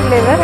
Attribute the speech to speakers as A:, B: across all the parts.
A: Flavour.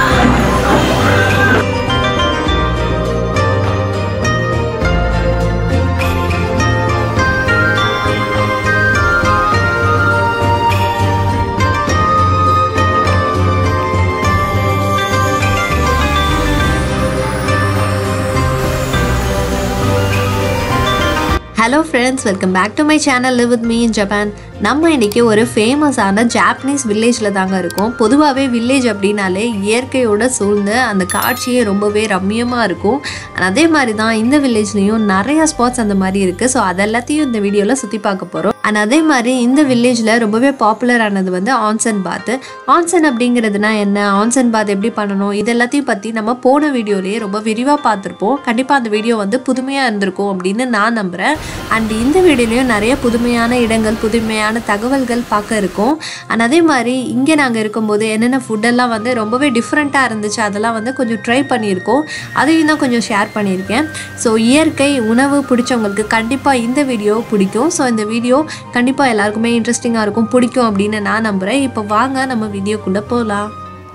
B: Hello friends, welcome back to my channel Live with me in Japan. நம்ம இன்னைக்கு ஒரு ஃபேமஸான Japanese வில்லேஜ்ல தாங்க இருக்கோம். பொதுவாகவே வில்லேஜ் அப்படின்னாலே இயற்கையோட சூழ்ந்து அந்த காட்சியே ரொம்பவே ரம்மியமாக இருக்கும். அதே மாதிரி தான் இந்த வில்லேஜ்லேயும் நிறைய ஸ்பாட்ஸ் அந்த மாதிரி இருக்குது. ஸோ அதெல்லாத்தையும் இந்த வீடியோவில் சுற்றி பார்க்க போகிறோம். அண்ட் அதே மாதிரி இந்த வில்லேஜில் ரொம்பவே பாப்புலரானது வந்து ஆன்சன் பாத். ஆன்சன் அப்படிங்கிறதுனா என்ன, ஆன்சன் பாத் எப்படி பண்ணணும், இது எல்லாத்தையும் பற்றி நம்ம போன வீடியோலேயே ரொம்ப விரிவாக பார்த்துருப்போம். கண்டிப்பாக அந்த வீடியோ வந்து புதுமையாக இருந்திருக்கும் அப்படின்னு நான் நம்புகிறேன். அண்ட் இந்த வீடியோலையும் நிறைய புதுமையான இடங்கள், புதுமையான தகவல்கள் பார்க்க இருக்கும். அண்ட் அதே மாதிரி இங்கே நாங்கள் இருக்கும்போது என்னென்ன ஃபுட்டெல்லாம் வந்து ரொம்பவே டிஃப்ரெண்ட்டாக இருந்துச்சு, அதெல்லாம் வந்து கொஞ்சம் ட்ரை பண்ணியிருக்கோம். அதையும் தான் கொஞ்சம் ஷேர் பண்ணியிருக்கேன். ஸோ இயற்கை உணவு பிடிச்சவங்களுக்கு கண்டிப்பாக இந்த வீடியோ பிடிக்கும். ஸோ இந்த வீடியோ கண்டிப்பாக எல்லாருக்குமே இன்ட்ரெஸ்டிங்காக இருக்கும், பிடிக்கும் அப்படின்னு நான் நம்புகிறேன். இப்போ வாங்க நம்ம வீடியோக்குள்ளே போகலாம்.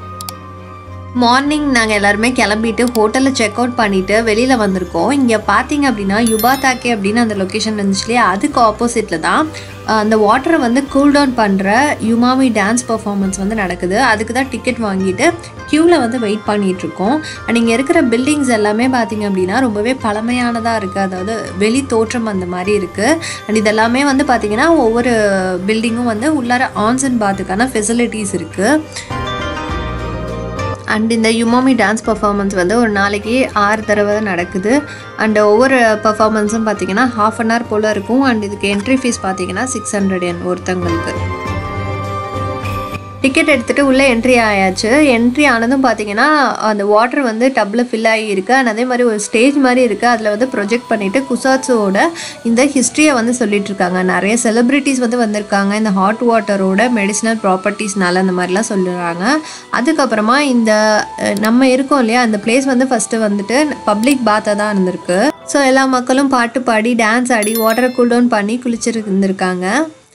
B: மார்னிங் நாங்கள் எல்லாருமே கிளம்பிட்டு ஹோட்டலில் செக் அவுட் பண்ணிவிட்டு வெளியில் வந்திருக்கோம். இங்கே பார்த்தீங்க அப்படின்னா யுபாதாக்கே அப்படின்னு அந்த லொக்கேஷன் இருந்துச்சு இல்லையா, அதுக்கு ஆப்போசிட்டில் தான் அந்த வாட்டரை வந்து கூல் டவுன் பண்ணுற யுமாமி டான்ஸ் பர்ஃபார்மன்ஸ் வந்து நடக்குது. அதுக்கு தான் டிக்கெட் வாங்கிட்டு க்யூவில் வந்து வெயிட் பண்ணிகிட்ருக்கோம். அண்ட் இங்கே இருக்கிற பில்டிங்ஸ் எல்லாமே பார்த்திங்க அப்படின்னா ரொம்பவே பழமையானதாக இருக்குது. அதாவது வெளி தோற்றம் அந்த மாதிரி இருக்குது. அண்ட் இதெல்லாமே வந்து பார்த்திங்கன்னா ஒவ்வொரு பில்டிங்கும் வந்து உள்ளார ஆன்சன் பாத்துக்கான ஃபெசிலிட்டிஸ் இருக்குது. அண்ட் இந்த யுமாமி டான்ஸ் பர்ஃபார்மன்ஸ் வந்து ஒரு நாளைக்கு 6 தடவை நடக்குது. அண்ட் ஒவ்வொரு பர்ஃபார்மன்ஸும் பார்த்திங்கன்னா ½ அன் ஹவர் போல் இருக்கும். அண்ட் இதுக்கு என்ட்ரி ஃபீஸ் பார்த்திங்கன்னா 600 yen ஒருத்தங்களுக்கு. டிக்கெட் எடுத்துகிட்டு உள்ளே என்ட்ரி ஆயாச்சு. என்ட்ரி ஆனதும் பார்த்திங்கன்னா அந்த வாட்டர் வந்து டப்பில் ஃபில் ஆகியிருக்கு. அண்ட் அதே மாதிரி ஒரு ஸ்டேஜ் மாதிரி இருக்குது. அதில் வந்து ப்ரொஜெக்ட் பண்ணிவிட்டு குசாட்சுவோட இந்த ஹிஸ்ட்ரியை வந்து சொல்லிகிட்ருக்காங்க. நிறைய செலிப்ரிட்டிஸ் வந்து வந்திருக்காங்க. இந்த ஹாட் வாட்டரோட மெடிசினல் ப்ராப்பர்ட்டிஸ்னால அந்த மாதிரிலாம் சொல்லுறாங்க. அதுக்கப்புறமா இந்த நம்ம இருக்கோம் இல்லையா, அந்த பிளேஸ் வந்து ஃபஸ்ட்டு வந்துட்டு பப்ளிக் பாத்தாக தான் இருந்திருக்கு. ஸோ எல்லா மக்களும் பாட்டு பாடி டான்ஸ் ஆடி வாட்டரை கூல் டவுன் பண்ணி குளிச்சிருந்துருக்காங்க.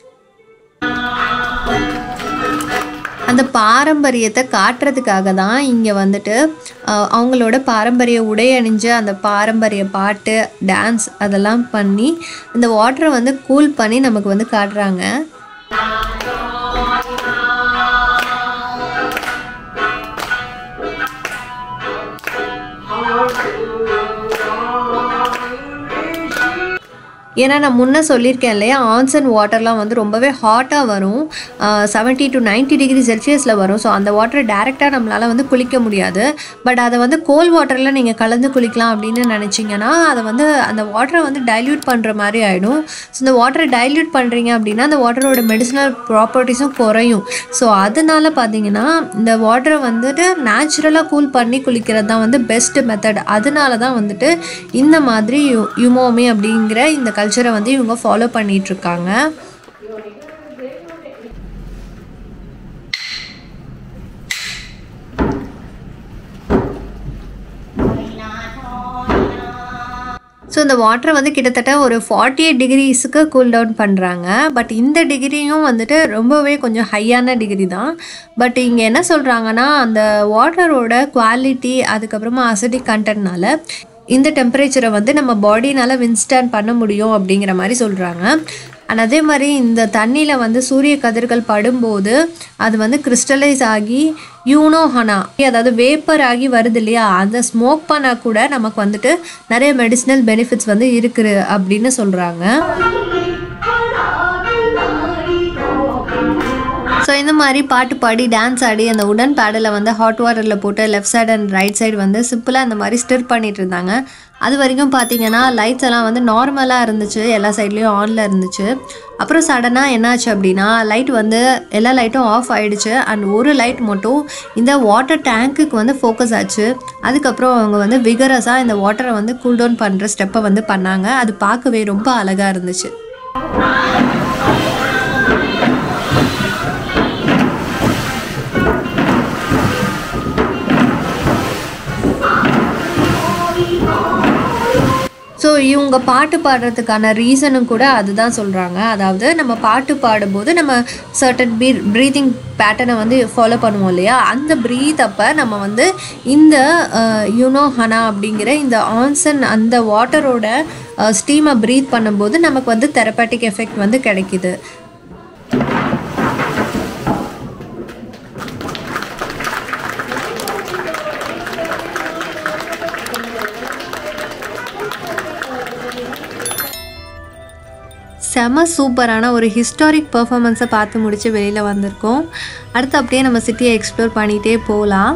B: அந்த பாரம்பரியத்தை காட்டுறதுக்காக தான் இங்கே வந்துட்டு அவங்களோட பாரம்பரிய உடை அணிஞ்சு அந்த பாரம்பரிய பாட்டு டான்ஸ் அதெல்லாம் பண்ணி இந்த வாட்டரை வந்து கூல் பண்ணி நமக்கு வந்து காட்டுறாங்க. ஏன்னா நான் முன்னே சொல்லியிருக்கேன் இல்லையா, ஆன்சன் வாட்டர்லாம் வந்து ரொம்பவே ஹாட்டாக வரும். 70 to 90 டிகிரி செல்சியஸில் வரும். ஸோ அந்த வாட்டரை டேரெக்டாக நம்மளால் வந்து குளிக்க முடியாது. பட் அதை வந்து கோல்ட் வாட்டரில் நீங்கள் கலந்து குளிக்கலாம் அப்படின்னு நினச்சிங்கன்னா அதை வந்து அந்த வாட்டரை வந்து டைல்யூட் பண்ணுற மாதிரி ஆகிடும். ஸோ இந்த வாட்டரை டைல்யூட் பண்ணுறீங்க அப்படின்னா அந்த வாட்டரோட மெடிசினல் ப்ராப்பர்ட்டிஸும் குறையும். ஸோ அதனால பார்த்தீங்கன்னா இந்த வாட்டரை வந்துட்டு நேச்சுரலாக கூல் பண்ணி குளிக்கிறது தான் வந்து பெஸ்ட் மெத்தட். அதனால தான் வந்துட்டு இந்த மாதிரி யுமோமி அப்படிங்கிற இந்த கல்ச்சரை வந்து இவங்க ஃபாலோ பண்ணிட்டு இருக்காங்க. ஸோ இந்த வாட்டரை வந்து கிட்டத்தட்ட ஒரு 48 டிகிரிஸுக்கு கூல் டவுன் பண்ணுறாங்க. பட் இந்த டிகிரியும் வந்துட்டு ரொம்பவே கொஞ்சம் ஹையான டிகிரி தான். பட் இங்கே என்ன சொல்கிறாங்கன்னா அந்த வாட்டரோட குவாலிட்டி அதுக்கப்புறமா அசிடிக் கண்டென்ட்னால இந்த டெம்பரேச்சரை வந்து நம்ம பாடினால் வின்ஸ்டாண்ட் பண்ண முடியும் அப்படிங்கிற மாதிரி சொல்கிறாங்க. அண்ட் அதே மாதிரி இந்த தண்ணியில் வந்து சூரிய கதிர்கள் படும்போது அது வந்து கிறிஸ்டலைஸ் ஆகி யூனோஹனா, அதாவது வேப்பர் ஆகி வருது இல்லையா, அதை ஸ்மோக் பண்ணால் கூட நமக்கு வந்துட்டு நிறைய மெடிசினல் பெனிஃபிட்ஸ் வந்து இருக்குது அப்படின்னு சொல்கிறாங்க. ஸோ இந்த மாதிரி பாட்டு பாடி டான்ஸ் ஆடி அந்த உடன் பேடலை வந்து ஹாட் வாட்டரில் போட்டு left side and right side வந்து சிம்பிளாக இந்த மாதிரி ஸ்டிர் பண்ணிட்டு இருந்தாங்க. அது வரைக்கும் பார்த்தீங்கன்னா லைட்ஸ் எல்லாம் வந்து நார்மலாக இருந்துச்சு, எல்லா சைட்லேயும் ஆனில் இருந்துச்சு. அப்புறம் சடனாக என்னாச்சு அப்படின்னா லைட் வந்து எல்லா லைட்டும் ஆஃப் ஆகிடுச்சு. அண்ட் ஒரு லைட் மட்டும் இந்த வாட்டர் டேங்க்குக்கு வந்து ஃபோக்கஸ் ஆச்சு. அதுக்கப்புறம் அவங்க வந்து விகரஸாக இந்த வாட்டரை வந்து கூல் டவுன் பண்ணுற ஸ்டெப்பை வந்து பண்ணாங்க. அது பார்க்கவே ரொம்ப அழகாக இருந்துச்சு. ஸோ இவங்க பாட்டு பாடுறதுக்கான ரீசனும் கூட அதுதான் சொல்கிறாங்க. அதாவது நம்ம பாட்டு பாடும்போது நம்ம சர்டன் ப்ரீத்திங் பேட்டர்னை வந்து ஃபாலோ பண்ணுவோம் இல்லையா, அந்த ப்ரீத் அப்போ நம்ம வந்து இந்த யுனோஹனா அப்படிங்கிற இந்த ஆன்சன் அந்த வாட்டரோட ஸ்டீமை ப்ரீத் பண்ணும்போது நமக்கு வந்து தெரப்பாட்டிக் எஃபெக்ட் வந்து கிடைக்கிது. செம சூப்பரான ஒரு ஹிஸ்டாரிக் பர்ஃபார்மன்ஸை பார்த்து முடித்து வெளியில் வந்திருக்கோம். அடுத்து அப்படியே நம்ம சிட்டியை எக்ஸ்ப்ளோர் பண்ணிகிட்டே போகலாம்.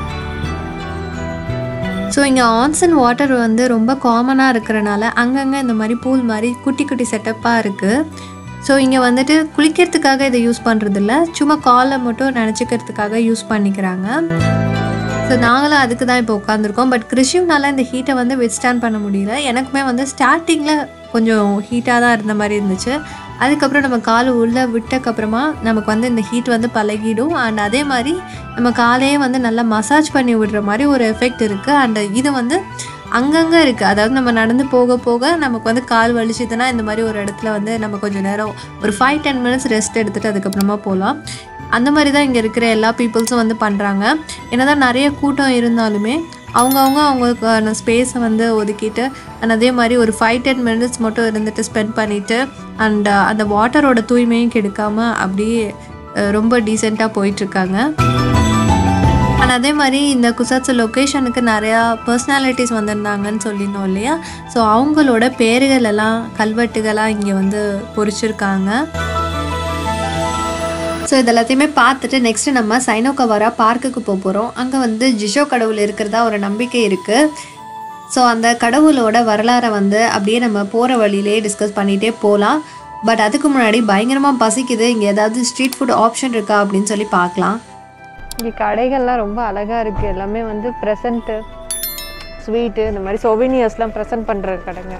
B: ஸோ இங்கே ஆன்சன் வாட்டர் வந்து ரொம்ப காமனாக இருக்கிறனால அங்கங்கே இந்த மாதிரி பூல் மாதிரி குட்டி குட்டி செட்டப்பாக இருக்குது. ஸோ இங்கே வந்துட்டு குளிக்கிறதுக்காக இதை யூஸ் பண்ணுறதில்ல, சும்மா காலை மட்டும் நினச்சிக்கிறதுக்காக யூஸ் பண்ணிக்கிறாங்க. ஸோ நாங்களும் அதுக்கு தான் இப்போ உட்காந்துருக்கோம். பட் கிறிஷிவ்னால இந்த ஹீட்டை வந்து வித்ஸ்டாண்ட் பண்ண முடியல. எனக்குமே வந்து ஸ்டார்டிங்கில் கொஞ்சம் ஹீட்டாக தான் இருந்த மாதிரி இருந்துச்சு. அதுக்கப்புறம் நம்ம கால் உள்ளே விட்டக்கப்புறமா நமக்கு வந்து இந்த ஹீட் வந்து பழகிடும். அண்ட் அதே மாதிரி நம்ம காலையே வந்து நல்லா மசாஜ் பண்ணி விடுற மாதிரி ஒரு எஃபெக்ட் இருக்குது. அண்ட் இது வந்து அங்கங்கே இருக்குது. அதாவது நம்ம நடந்து போக போக நமக்கு வந்து கால் வலிச்சுதுன்னா இந்த மாதிரி ஒரு இடத்துல வந்து நம்ம கொஞ்சம் நேரம் ஒரு 5-10 மினிட்ஸ் ரெஸ்ட் எடுத்துகிட்டு அதுக்கப்புறமா போகலாம். அந்த மாதிரி தான் இங்கே இருக்கிற எல்லா பீப்புள்ஸும் வந்து பண்ணுறாங்க. என்ன தான் நிறைய கூட்டம் இருந்தாலுமே அவங்களுக்கான ஸ்பேஸை வந்து ஒதுக்கிட்டு அண்ட் அதே மாதிரி ஒரு 5-10 மினிட்ஸ் மட்டும் இருந்துட்டு ஸ்பெண்ட் பண்ணிவிட்டு அண்ட் அந்த வாட்டரோட தூய்மையும் கெடுக்காமல் அப்படியே ரொம்ப டீசெண்டாக போயிட்டுருக்காங்க. அண்ட் அதே மாதிரி இந்த குசாட்சு லொக்கேஷனுக்கு நிறையா பர்சனாலிட்டிஸ் வந்திருந்தாங்கன்னு சொல்லியிருந்தோம் இல்லையா. ஸோ அவங்களோட பேர்கள் எல்லாம் கல்வெட்டுகளாக இங்கே வந்து பொறிச்சிருக்காங்க. ஸோ இதெல்லாத்தையுமே பார்த்துட்டு நெக்ஸ்ட்டு நம்ம சைனோகவாரா பார்க்குக்கு போகிறோம். அங்கே வந்து ஜிஷோ கடவுள் இருக்கிறதா ஒரு நம்பிக்கை இருக்குது. ஸோ அந்த கடவுளோட வரலாறை வந்து அப்படியே நம்ம போகிற வழியிலே டிஸ்கஸ் பண்ணிகிட்டே போகலாம். பட் அதுக்கு முன்னாடி பயங்கரமாக பசிக்குது. இங்கே ஏதாவது ஸ்ட்ரீட் ஃபுட் ஆப்ஷன் இருக்கா அப்படின்னு சொல்லி பார்க்கலாம்.
A: இங்கே கடைகள்லாம் ரொம்ப அழகாக இருக்குது. எல்லாமே வந்து ப்ரெசண்ட்டு ஸ்வீட்டு இந்த மாதிரி சொவினியர்ஸ்லாம் ப்ரெசென்ட் பண்ணுற கடைங்க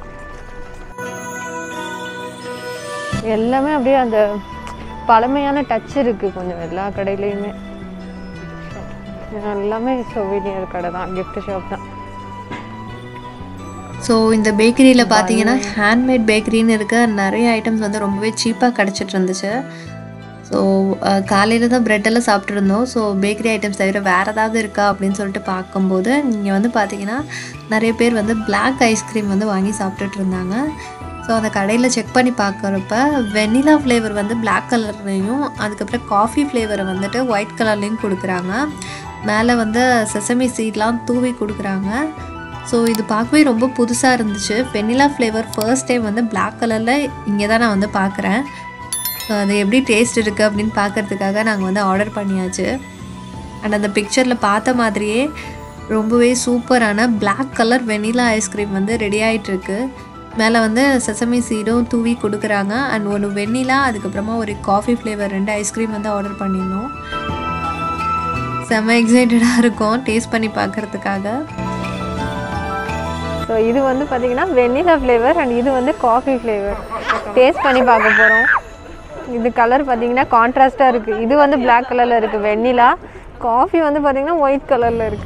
A: எல்லாமே அப்படியே அந்த பழமையான டச் இருக்குது கொஞ்சம் எல்லா கடையிலையுமே. எல்லாமே சொவினியர் கடை தான், கிஃப்ட் ஷாப் தான்.
B: ஸோ இந்த பேக்கரியில் பார்த்தீங்கன்னா ஹேண்ட்மேட் பேக்கரின்னு இருக்க நிறைய ஐட்டம்ஸ் வந்து ரொம்பவே சீப்பாக கிடச்சிட்டு இருந்துச்சு. ஸோ காலையில் தான் ப்ரெட்டெல்லாம் சாப்பிட்ருந்தோம். ஸோ பேக்கரி ஐட்டம்ஸ் தவிர வேறு ஏதாவது இருக்கா அப்படின்னு சொல்லிட்டு பார்க்கும்போது நீங்கள் வந்து பார்த்தீங்கன்னா நிறைய பேர் வந்து பிளாக் ஐஸ்கிரீம் வந்து வாங்கி சாப்பிட்டுட்டு இருந்தாங்க. ஸோ அந்த கடையில் செக் பண்ணி பார்க்குறப்ப வெனிலா ஃப்ளேவர் வந்து பிளாக் கலர்லேயும் அதுக்கப்புறம் காஃபி ஃப்ளேவரை வந்துட்டு ஒயிட் கலர்லேயும் கொடுக்குறாங்க. மேலே வந்து செசமி சீட்லாம் தூவி கொடுக்குறாங்க. ஸோ இது பார்க்கவே ரொம்ப புதுசாக இருந்துச்சு. வெனிலா ஃப்ளேவர் ஃபர்ஸ்ட் டைம் வந்து பிளாக் கலரில் இங்கே தான் நான் வந்து பார்க்குறேன். ஸோ அது எப்படி டேஸ்ட் இருக்குது அப்படின்னு பார்க்குறதுக்காக நாங்கள் வந்து ஆர்டர் பண்ணியாச்சு. அண்ட் அந்த பிக்சரில் பார்த்த மாதிரியே ரொம்பவே சூப்பரான பிளாக் கலர் வெனிலா ஐஸ்கிரீம் வந்து ரெடி ஆகிட்டுருக்கு. மேலே வந்து செசமி சீடும் தூவி கொடுக்குறாங்க. அண்ட் ஒன்று வெண்ணிலா அதுக்கப்புறமா ஒரு காஃபி ஃப்ளேவர் 2 ஐஸ்கிரீம் வந்து ஆர்டர் பண்ணியிருந்தோம். செம்ம எக்ஸைட்டடாக இருக்கும் டேஸ்ட் பண்ணி பார்க்குறதுக்காக.
A: ஸோ இது வந்து பார்த்திங்கன்னா வெண்ணிலா ஃப்ளேவர் அண்ட் இது வந்து காஃபி ஃப்ளேவர் டேஸ்ட் பண்ணி பார்க்க போகிறோம். இது கலர் பார்த்திங்கன்னா கான்ட்ராஸ்ட்டாக இருக்குது. இது வந்து பிளாக் கலரில் இருக்குது வெண்ணிலா, காஃபி வந்து பார்த்திங்கன்னா ஒயிட் கலரில் இருக்குது.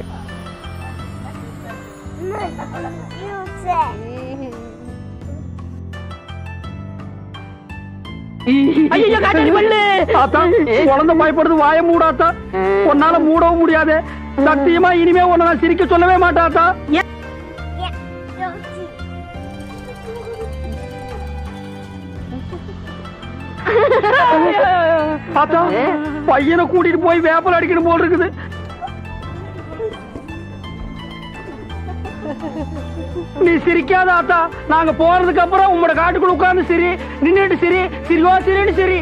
C: குழந்தை பயப்படுது, வாய மூடாத்தா. உன்னால மூடவும் முடியாது. சத்தியமா இனிமே உன்னை நான் சிரிக்க சொல்லவே மாட்டாத்தா. பையனை கூட்டிட்டு போய் வேப்பல் அடிக்கணும் போல் இருக்குது. நீ சிரிக்காத ஆத்தா. நாங்க போறதுக்கு அப்புறம் உங்களோட காட்டுக்குள்ள உட்கார்ந்து சிரி, நின்னுட்டு சிரி, சிரிவா சிரின்னு சிரி.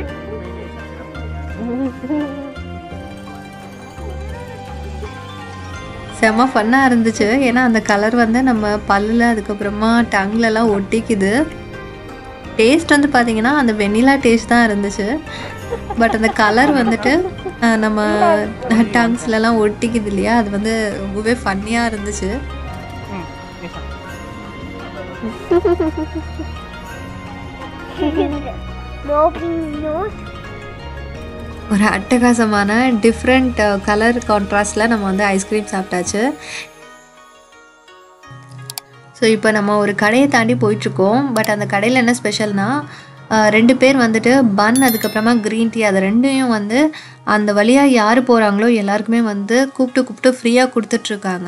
B: செம்ம ஃபன்னாக இருந்துச்சு. ஏன்னா அந்த கலர் வந்து நம்ம பல்லில் அதுக்கப்புறமா டங்லலாம் ஒட்டிக்குது. டேஸ்ட் வந்து பார்த்திங்கன்னா அந்த வெண்ணிலா டேஸ்ட் தான் இருந்துச்சு. பட் அந்த கலர் வந்துட்டு நம்ம டங்ஸ்லலாம் ஒட்டிக்குது இல்லையா, அது வந்து ரொம்பவே ஃபன்னியாக இருந்துச்சு. ஒரு அட்டகாசமான டிஃப்ரெண்ட் கலர் கான்ட்ராஸ்டில் நம்ம வந்து ஐஸ்கிரீம் சாப்பிட்டாச்சு. ஸோ இப்போ நம்ம ஒரு கடையை தாண்டி போயிட்டுருக்கோம். பட் அந்த கடையில் என்ன ஸ்பெஷல்னால் 2 பேர் வந்துட்டு பன் அதுக்கப்புறமா க்ரீன் டீ அது ரெண்டையும் வந்து அந்த வழியாக யார் போகிறாங்களோ எல்லாருக்குமே வந்து கூப்பிட்டு ஃப்ரீயாக கொடுத்துட்ருக்காங்க.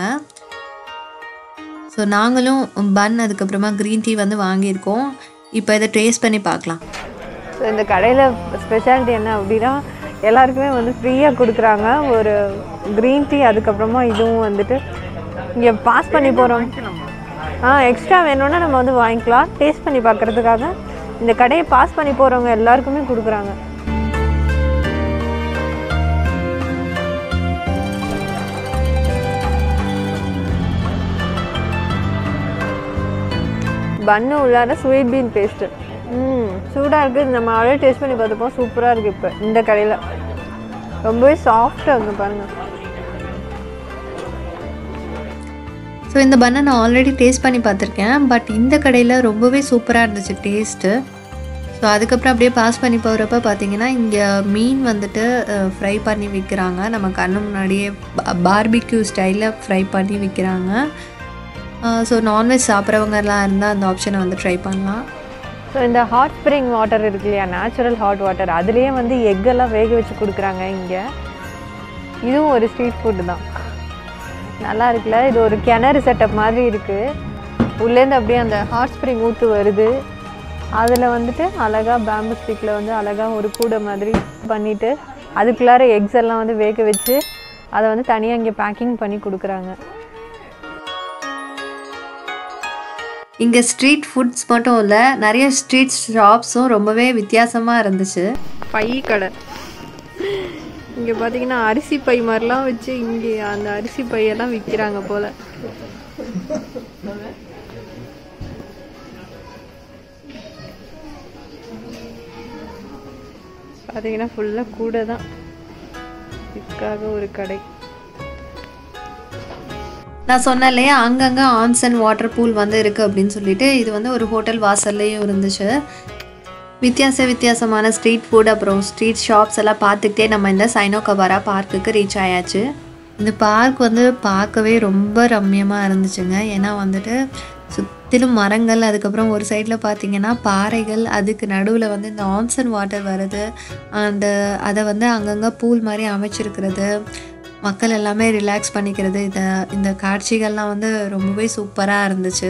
B: ஸோ நாங்களும் பன் அதுக்கப்புறமா க்ரீன் டீ வந்து வாங்கியிருக்கோம். இப்போ இதை டேஸ்ட் பண்ணி பார்க்கலாம்.
A: ஸோ இந்த கடையில் ஸ்பெஷாலிட்டி என்ன அப்படின்னா எல்லாருக்குமே வந்து ஃப்ரீயாக கொடுக்குறாங்க ஒரு க்ரீன் டீ. அதுக்கப்புறமா இதுவும் வந்துட்டு இங்கே பாஸ் பண்ணி போகிறோம். எக்ஸ்ட்ரா வேணும்னா நம்ம வந்து வாங்கிக்கலாம். டேஸ்ட் பண்ணி பார்க்குறதுக்காக இந்த கடையை பாஸ் பண்ணி போகிறவங்க எல்லாருக்குமே கொடுக்குறாங்க. பன்னு உள்ளார ஸ்வீட் பீன் பேஸ்ட்டு சூடாக இருக்குது. நம்ம ஆல்ரெடி டேஸ்ட் பண்ணி பார்த்துப்போம். சூப்பராக இருக்குது. இப்போ இந்த கடையில் ரொம்பவே சாஃப்டாக இருக்குது பாருங்கள்.
B: ஸோ இந்த பன்னை நான் ஆல்ரெடி டேஸ்ட் பண்ணி பார்த்துருக்கேன். பட் இந்த கடையில் ரொம்பவே சூப்பராக இருந்துச்சு டேஸ்ட்டு. ஸோ அதுக்கப்புறம் அப்படியே பாஸ் பண்ணி போகிறப்ப பார்த்தீங்கன்னா இங்கே மீன் வந்துட்டு ஃப்ரை பண்ணி விற்கிறாங்க. நம்ம கண்ணு முன்னாடியே பார்பிக்யூ ஸ்டைலில் ஃப்ரை பண்ணி விற்கிறாங்க. ஸோ நான்வெஜ் சாப்பிட்றவங்கலாம் இருந்தால் அந்த ஆப்ஷனை வந்து ட்ரை பண்ணலாம்.
A: ஸோ இந்த ஹாட் ஸ்ப்ரிங் வாட்டர் இருக்கு இல்லையா, நேச்சுரல் ஹாட் வாட்டர், அதுலேயே வந்து எக்கெல்லாம் வேக வச்சு கொடுக்குறாங்க இங்கே. இதுவும் ஒரு ஸ்ட்ரீட் ஃபுட்டு தான். நல்லா இருக்குல்ல. இது ஒரு கிணறு செட்டப் மாதிரி இருக்குது. உள்ளேருந்து அப்படியே அந்த ஹாட் ஸ்ப்ரிங் ஊற்று வருது. அதில் வந்துட்டு அழகாக பேம்பு ஸ்டிக்கில் வந்து அழகாக ஒரு கூடை மாதிரி பண்ணிவிட்டு அதுக்குள்ளார எக்ஸ் எல்லாம் வந்து வேக வச்சு அதை வந்து தனியாக இங்கே பேக்கிங் பண்ணி கொடுக்குறாங்க.
B: இங்கே ஸ்ட்ரீட் ஃபுட்ஸ் மட்டும் இல்லை, நிறைய ஸ்ட்ரீட் ஷாப்ஸும் ரொம்பவே வித்தியாசமாக இருந்துச்சு.
A: பை கடை இங்கே பார்த்தீங்கன்னா அரிசி பை மாதிரிலாம் வச்சு இங்கே அந்த அரிசி பையெல்லாம் விற்கிறாங்க போல். பார்த்தீங்கன்னா ஃபுல்லாக கூட தான். இதுக்காக ஒரு கடை.
B: நான் சொன்னேன் இல்லையா அங்கங்கே ஆன்சன் வாட்டர் பூல் வந்து இருக்குது அப்படின்னு சொல்லிட்டு, இது வந்து ஒரு ஹோட்டல் வாசல்லையும் இருந்துச்சு. வித்தியாசமான ஸ்ட்ரீட் ஃபுட் அப்புறம் ஸ்ட்ரீட் ஷாப்ஸ் எல்லாம் பார்த்துக்கிட்டே நம்ம இந்த சைனோகபாரா பார்க்குக்கு ரீச் ஆயாச்சு. இந்த பார்க் வந்து பார்க்கவே ரொம்ப ரம்மியமாக இருந்துச்சுங்க. ஏன்னா வந்துட்டு சுற்றிலும் மரங்கள், அதுக்கப்புறம் ஒரு சைடில் பார்த்திங்கன்னா பாறைகள், அதுக்கு நடுவில் வந்து இந்த ஆன்சன் வாட்டர் வருது. அதை வந்து அங்கங்கே பூல் மாதிரி அமைச்சிருக்கிறது, மக்கள் எல்லாமே ரிலாக்ஸ் பண்ணிக்கிறது, இந்த காட்சிகள்லாம் வந்து ரொம்பவே சூப்பராக இருந்துச்சு.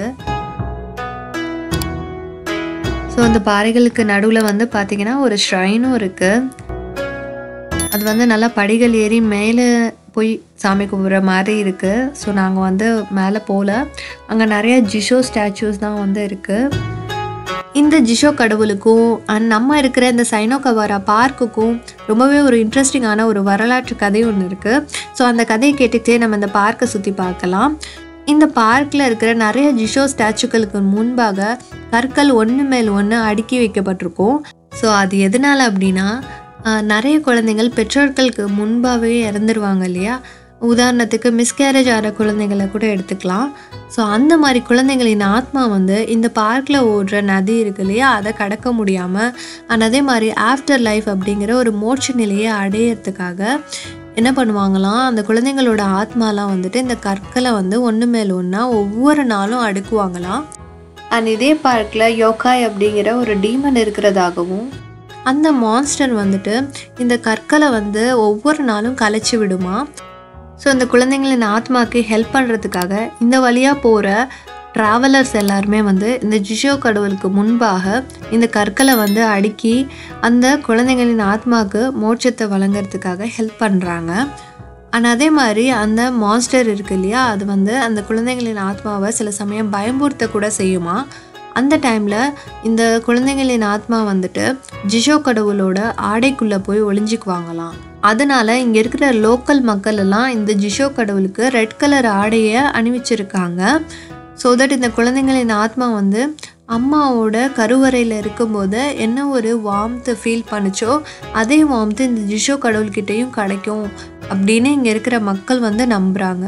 B: ஸோ அந்த பாறைகளுக்கு நடுவில் வந்து பார்த்திங்கன்னா ஒரு ஷ்ரைனும் இருக்குது. அது வந்து நல்லா படிகள் ஏறி மேலே போய் சாமி கும்பிட்ற மாதிரி இருக்குது. ஸோ நாங்கள் வந்து மேலே போகல. அங்கே நிறைய ஜிஷோ ஸ்டாச்சூஸ் தான் வந்து இருக்குது. இந்த ஜிஷோ கடவுளுக்கும் நம்ம இருக்கிற இந்த சைனோகபாரா பார்க்குக்கும் ரொம்பவே ஒரு இன்ட்ரெஸ்டிங்கான ஒரு வரலாற்று கதை ஒன்று இருக்குது. ஸோ அந்த கதையை கேட்டுக்கிட்டே நம்ம இந்த பார்க்கை சுற்றி பார்க்கலாம். இந்த பார்க்கில் இருக்கிற நிறைய ஜிஷோ ஸ்டாச்சுக்களுக்கு முன்பாக கற்கள் ஒன்று மேல் ஒன்று அடுக்கி வைக்கப்பட்டிருக்கும். ஸோ அது எதனால் அப்படின்னா, நிறைய குழந்தைகள் பெற்றோர்களுக்கு முன்பாகவே இறந்துருவாங்க இல்லையா. உதாரணத்துக்கு மிஸ்கேரேஜ் ஆகிற குழந்தைங்களை கூட எடுத்துக்கலாம். ஸோ அந்த மாதிரி குழந்தைங்களின் ஆத்மா வந்து இந்த பார்க்கில் ஓடுற நதி இருக்கு இல்லையா, அதை கடக்க முடியாமல் அதே மாதிரி ஆஃப்டர் லைஃப் அப்படிங்கிற ஒரு மோட்ச நிலையை அடையிறதுக்காக என்ன பண்ணுவாங்களாம், அந்த குழந்தைங்களோட ஆத்மாலாம் வந்துட்டு இந்த கற்களை வந்து ஒன்று மேல் ஒன்றா ஒவ்வொரு நாளும் அடுக்குவாங்களாம். அண்ட் இதே பார்க்கில் யோகாய் அப்படிங்கிற ஒரு டீமன் இருக்கிறதாகவும், அந்த மான்ஸ்டர் வந்துட்டு இந்த கற்களை வந்து ஒவ்வொரு நாளும் கலைச்சி விடுமா. ஸோ இந்த குழந்தைங்களின் ஆத்மாவுக்கு ஹெல்ப் பண்ணுறதுக்காக இந்த வழியாக போகிற ட்ராவலர்ஸ் எல்லாருமே வந்து இந்த ஜிஷோ கடவுளுக்கு முன்பாக இந்த கற்களை வந்து அடுக்கி அந்த குழந்தைங்களின் ஆத்மாவுக்கு மோட்சத்தை வழங்குறதுக்காக ஹெல்ப் பண்ணுறாங்க. ஆனால் அதே மாதிரி அந்த மான்ஸ்டர் இருக்கு இல்லையா, அது வந்து அந்த குழந்தைங்களின் ஆத்மாவை சில சமயம் பயமுறுத்த கூட செய்யுமா. அந்த டைமில் இந்த குழந்தைங்களின் ஆத்மா வந்துட்டு ஜிஷோ கடவுளோட ஆடைக்குள்ளே போய் ஒளிஞ்சிக்குவாங்களாம். அதனால் இங்கே இருக்கிற லோக்கல் மக்கள் எல்லாம் இந்த ஜிஷோ கடவுளுக்கு ரெட் கலர் ஆடையை அணிவிச்சிருக்காங்க. ஸோ தட் இந்த குழந்தைங்களின் ஆத்மா வந்து அம்மாவோட கருவறையில் இருக்கும்போது என்ன ஒரு வார்ம்த்து ஃபீல் பண்ணிச்சோ அதே வார்ம்த்து இந்த ஜிஷோ கடவுள்கிட்டையும் கிடைக்கும் அப்படின்னு இங்கே இருக்கிற மக்கள் வந்து நம்புகிறாங்க.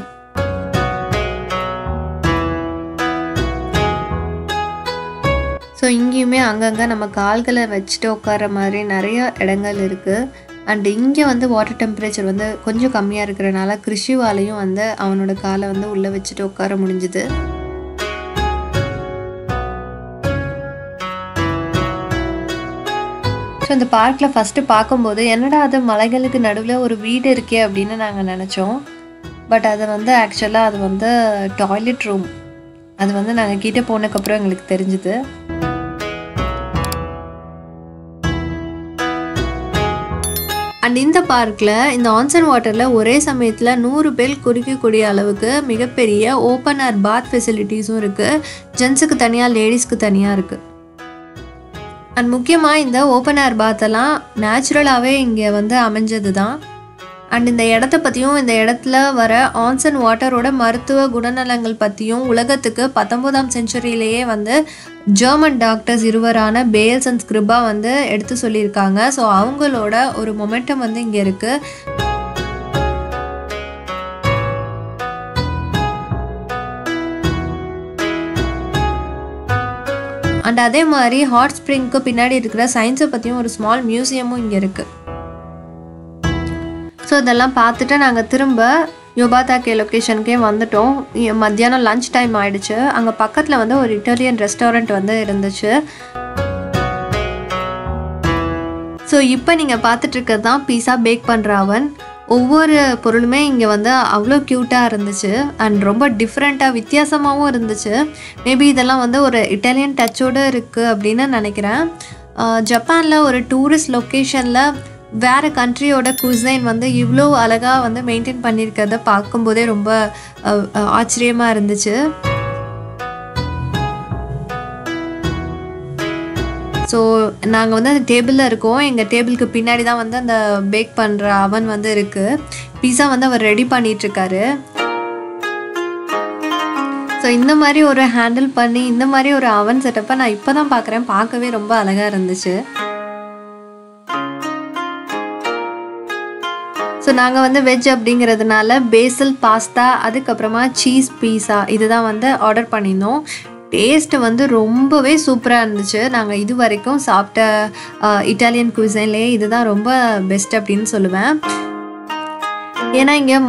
B: ஸோ இங்கேயுமே அங்கங்கே நம்ம கால்களை வச்சுட்டு உட்கார மாதிரி நிறைய இடங்கள் இருக்குது. அண்ட் இங்கே வந்து வாட்டர் டெம்பரேச்சர் வந்து கொஞ்சம் கம்மியாக இருக்கிறனால கிருஷிவாலையும் வந்து அவனோட காலை வந்து உள்ளே வச்சுட்டு உட்கார முடிஞ்சுது. ஸோ இந்த பார்க்கில் ஃபஸ்ட்டு பார்க்கும்போது என்னடா அது மலைகளுக்கு நடுவில் ஒரு வீடு இருக்கே அப்படின்னு நாங்கள் நினச்சோம். பட் அது வந்து ஆக்சுவலாக அது வந்து டாய்லெட் ரூம். அது வந்து நாங்கள் கிட்டே போனதுக்கப்புறம் எங்களுக்கு தெரிஞ்சுது. அண்ட் இந்த பார்க்கில் இந்த ஆன்சன் வாட்டரில் ஒரே சமயத்தில் 100 பேர் குடிக்கக்கூடிய அளவுக்கு மிகப்பெரிய ஓப்பன் ஏர் பாத் ஃபெசிலிட்டிஸும் இருக்குது. ஜென்ஸுக்கு தனியாக, லேடிஸ்க்கு தனியாக இருக்குது. அண்ட் முக்கியமாக இந்த ஓப்பன் ஏர் பாத்தெல்லாம் நேச்சுரலாகவே இங்கே வந்து அமைஞ்சது தான். அண்ட் இந்த இடத்த பற்றியும் இந்த இடத்துல வர ஆன்சன் வாட்டரோட மருத்துவ குணநலங்கள் பற்றியும் உலகத்துக்கு 19ஆம் செஞ்சுரியிலேயே வந்து ஜெர்மன் டாக்டர்ஸ் இருவரான பேல்ஸ் அண்ட் ஸ்கிரிபா வந்து எடுத்து சொல்லியிருக்காங்க. ஸோ அவங்களோட ஒரு மொமெண்டம் வந்து இங்கே இருக்குது. அண்ட் அதே மாதிரி ஹாட் ஸ்ப்ரிங்க்கு பின்னாடி இருக்கிற சயின்ஸை பற்றியும் ஒரு ஸ்மால் மியூசியமும் இங்கே இருக்குது. ஸோ இதெல்லாம் பார்த்துட்டு நாங்கள் திரும்ப யோபாதாக்கே லொக்கேஷனுக்கே வந்துட்டோம். மத்தியானம் லன்ச் டைம் ஆகிடுச்சு. அங்கே பக்கத்தில் வந்து ஒரு இட்டாலியன் ரெஸ்டாரண்ட் வந்து இருந்துச்சு. ஸோ இப்போ நீங்கள் பார்த்துட்ருக்கிறது தான் பீஸா பேக் பண்ணுற அவன். ஒவ்வொரு பொருளுமே இங்கே வந்து அவ்வளோ க்யூட்டாக இருந்துச்சு அண்ட் ரொம்ப டிஃப்ரெண்ட்டாக வித்தியாசமாகவும் இருந்துச்சு. மேபி இதெல்லாம் வந்து ஒரு இட்டாலியன் டச்சோடு இருக்குது அப்படின்னு நினைக்கிறேன். ஜப்பானில் ஒரு டூரிஸ்ட் லொக்கேஷனில் வேறு கண்ட்ரியோட குசைன் வந்து இவ்வளோ அழகாக வந்து மெயின்டைன் பண்ணியிருக்கிறத பார்க்கும்போதே ரொம்ப ஆச்சரியமாக இருந்துச்சு. ஸோ நாங்கள் வந்து அந்த டேபிளில் இருக்கோம். எங்கள் டேபிளுக்கு பின்னாடி தான் வந்து அந்த பேக் பண்ணுற அவன் வந்து இருக்குது. பீஸா வந்து அவர் ரெடி பண்ணிகிட்ருக்காரு. ஸோ இந்த மாதிரி ஒரு ஹேண்டில் பண்ணி இந்த மாதிரி ஒரு அவன் செட்டப்பை நான் இப்போ தான் பார்க்குறேன். பார்க்கவே ரொம்ப அழகாக இருந்துச்சு. ஸோ நாங்கள் வந்து வெஜ் அப்படிங்கிறதுனால பேசில் பாஸ்தா, அதுக்கப்புறமா சீஸ் பீஸா இதுதான் வந்து ஆர்டர் பண்ணியிருந்தோம். டேஸ்ட்டு வந்து ரொம்பவே சூப்பராக இருந்துச்சு. நாங்கள் இது வரைக்கும் சாப்பிட்ட இட்டாலியன் குசைன்லேயே இதுதான் ரொம்ப பெஸ்ட் அப்படின்னு சொல்லுவேன். ஏன்னா இங்கே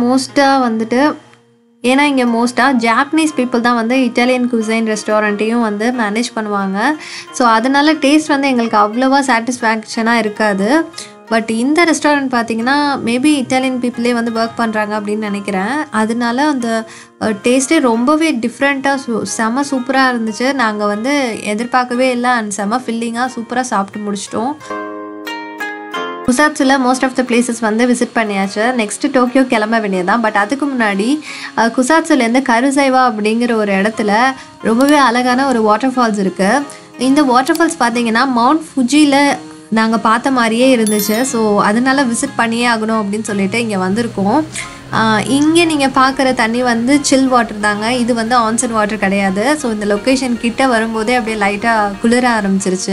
B: மோஸ்ட்டாக ஜாப்பனீஸ் பீப்புள் தான் வந்து இட்டாலியன் குசைன் ரெஸ்டாரண்ட்டையும் வந்து மேனேஜ் பண்ணுவாங்க. ஸோ அதனால டேஸ்ட் வந்து எங்களுக்கு அவ்வளோவா சாட்டிஸ்ஃபேக்ஷனாக இருக்காது. பட் இந்த ரெஸ்டாரண்ட் பார்த்திங்கன்னா மேபி இட்டாலியன் பீப்புளே வந்து ஒர்க் பண்ணுறாங்க அப்படின்னு நினைக்கிறேன். அதனால அந்த டேஸ்ட்டே ரொம்பவே டிஃப்ரெண்ட்டாக செம சூப்பராக இருந்துச்சு. நாங்கள் வந்து எதிர்பார்க்கவே இல்லை அண்ட் செம ஃபில்லிங்காக சூப்பராக சாப்பிட்டு முடிச்சிட்டோம். குசாட்ஸில் மோஸ்ட் ஆஃப் த பிளேசஸ் வந்து விசிட் பண்ணியாச்சு. நெக்ஸ்ட்டு டோக்கியோ கிளம்ப வேண்டியதான். பட் அதுக்கு முன்னாடி குசாட்ஸுலேருந்து கருசைவா அப்படிங்கிற ஒரு இடத்துல ரொம்பவே அழகான ஒரு வாட்டர் ஃபால்ஸ் இருக்குது. இந்த வாட்டர் ஃபால்ஸ் பார்த்திங்கன்னா மவுண்ட் ஃபுஜியில் நாங்கள் பார்த்த மாதிரியே இருந்துச்சு. ஸோ அதனால் விசிட் பண்ணியே ஆகணும் அப்படின்னு சொல்லிட்டு இங்கே வந்திருக்கோம். இங்கே நீங்கள் பார்க்குற தண்ணி வந்து சில் வாட்டர் தாங்க. இது வந்து ஆன்சன் வாட்டர் கிடையாது. ஸோ இந்த லொக்கேஷன் கிட்ட வரும்போதே அப்படியே லைட்டாக குளிர ஆரம்பிச்சிருச்சு.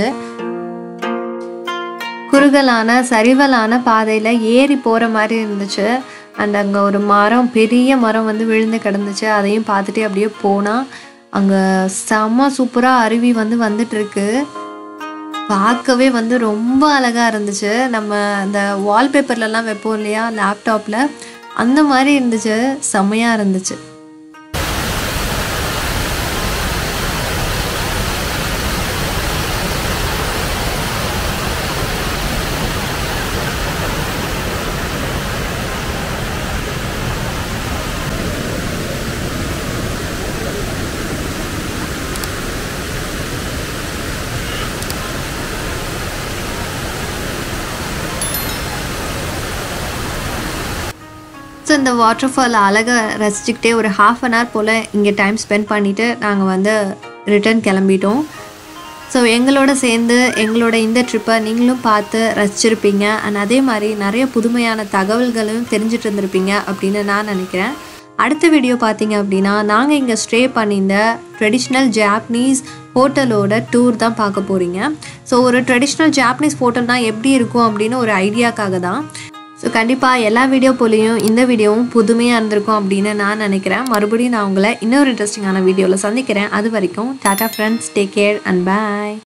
B: குறுகலான சரிவலான பாதையில் ஏறி போகிற மாதிரி இருந்துச்சு. அண்ட் அங்கே ஒரு மரம், பெரிய மரம் வந்து விழுந்து கிடந்துச்சு. அதையும் பார்த்துட்டே அப்படியே போனால் அங்கே செம்ம சூப்பராக அருவி வந்து வந்துட்டுருக்கு. பார்க்கவே வந்து ரொம்ப அழகாக இருந்துச்சு. நம்ம அந்த வால்பேப்பர்லலாம் வைப்போம் இல்லையா லேப்டாப்பில், அந்த மாதிரி இருந்துச்சு. செம்மையாக இருந்துச்சு. ஸோ இந்த வாட்டர் ஃபால் அழகாக ரசிச்சுக்கிட்டே ஒரு ½ அன் ஹவர் போல் இங்கே டைம் ஸ்பெண்ட் பண்ணிவிட்டு நாங்கள் வந்து ரிட்டர்ன் கிளம்பிட்டோம். ஸோ எங்களோட சேர்ந்து எங்களோட இந்த ட்ரிப்பை நீங்களும் பார்த்து ரசிச்சிருப்பீங்க. அண்ட் அதே மாதிரி நிறைய புதுமையான தகவல்களும் தெரிஞ்சிட்டு இருந்திருப்பீங்க அப்படின்னு நான் நினைக்கிறேன். அடுத்த வீடியோ பார்த்தீங்க அப்படின்னா நாங்கள் இங்கே ஸ்டே பண்ணியிருந்த ட்ரெடிஷ்னல் ஜாப்பனீஸ் ஹோட்டலோட டூர் தான் பார்க்க போகிறீங்க. ஸோ ஒரு ட்ரெடிஷ்னல் ஜாப்பனீஸ் ஹோட்டல்னால் எப்படி இருக்கும் அப்படின்னு ஒரு ஐடியாக்காக தான். ஸோ கண்டிப்பாக எல்லா வீடியோ போலையும் இந்த வீடியோவும் புதுமையாக இருந்திருக்கும் அப்படின்னு நான் நினைக்கிறேன். மறுபடியும் நான் உங்களை இன்னொரு இன்ட்ரெஸ்டிங்கான வீடியோவில் சந்திக்கிறேன். அது வரைக்கும் டாடா friends, take care and bye.